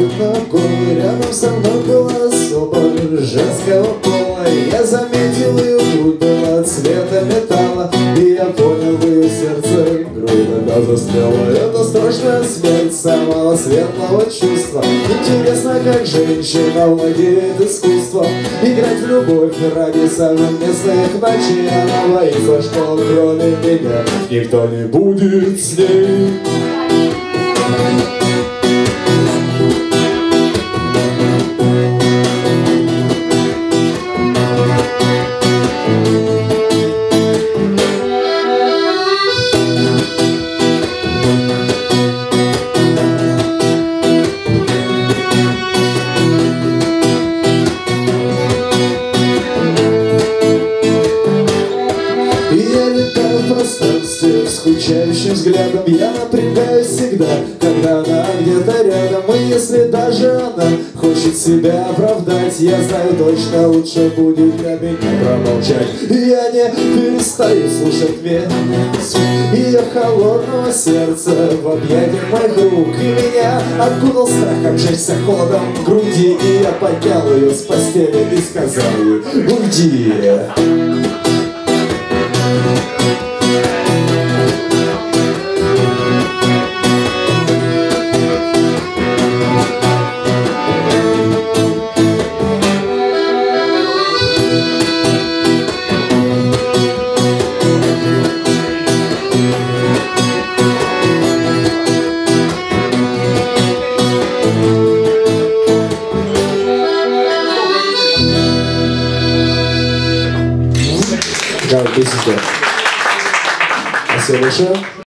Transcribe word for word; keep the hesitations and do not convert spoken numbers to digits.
ногой. Рядом со мной была особа женского пола. Я заметил, ее грудь была цвета металла, и я понял, в ее сердце грудь она застряла. Это страшная смерть самого светлого чувства. Интересно, как женщина владеет искусством играть в любовь ради совместных ночей. Она боится, что кроме меня никто не будет с ней. В пространстве, скучающим взглядом я напрягаюсь всегда, когда она где-то рядом. И если даже она хочет себя оправдать, я знаю точно, лучше будет для меня промолчать. Я не перестаю слушать ветер ее холодного сердца в объятиях моих рук. И меня окунул страх обжечься холодом в груди. И я поднял ее с постели и сказал ей: уйди. Спасибо большое.